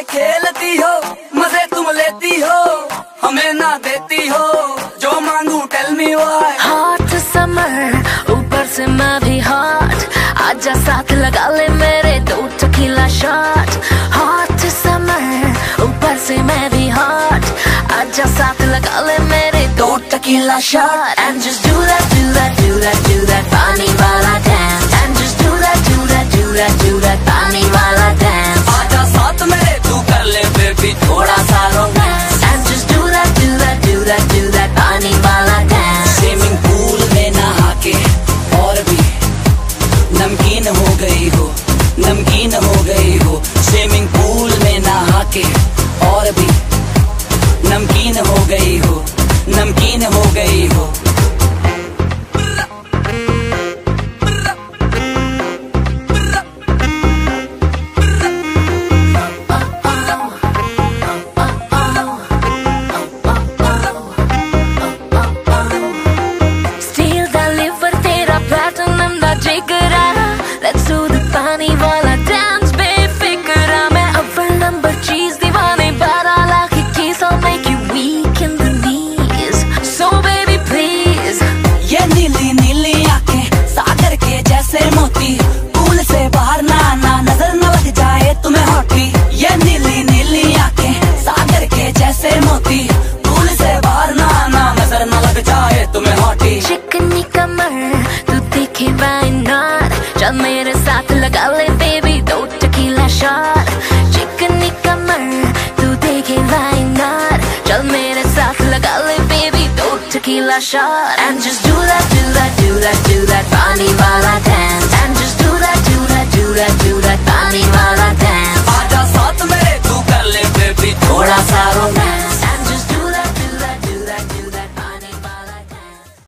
खेलती हो, मजे तुम लेती हो, हमें ना देती हो, जो मांगू tell me why. Hot summer, ऊपर से मैं भी हॉट, आजा साथ लगा ले मेरे 2 टकीला शॉट। हॉट समर, ऊपर से मैं भी हॉट, आजा साथ लगा ले मेरे 2 tequila shot. And just do that, do that, do that, do that पानी वाला dance। And just do that, do that, do that, do that पानी वाला dance। आजा साथ मेरे तू कर ले बेबी थोड़ा सा romance. And just do that, do that, do that, do that पानी वाला dance। स्विमिंग पूल में नहा के और भी नमकीन हो गई हो, नमकीन हो गई हो। स्विमिंग पूल में नहा के और भी नमकीन हो गई हो, नमकीन हो गई हो। Steal that liver तेरा platinum दा जिगरा, let's do the पानी वाला dance बेफिक्रा। मैं अव्वल नंबर चीज दीवाने 12 lakh keys, I'll make you weak in the knees, so baby please। ये नीली नीली आंखें सागर के जैसे मोती, पूल से बाहर ना आना नजर न लग जाए तुम्हें हॉटी। ये नीली नीली आंखें सागर के जैसे मोती, पूल से बाहर ना आना नजर न लग जाए तुम्हें हॉटी। चिकनी कमर तू दिखे why not, चल मेरे साथ लगा ले baby 2 टकीला शॉट। चिकनी कमर तू देखे why not, चल मेरे साथ लगा ले baby 2 tequila shot. And just do that, do that, do that, do that पानी वाला dance। And just do that, do that, do that, do that पानी वाला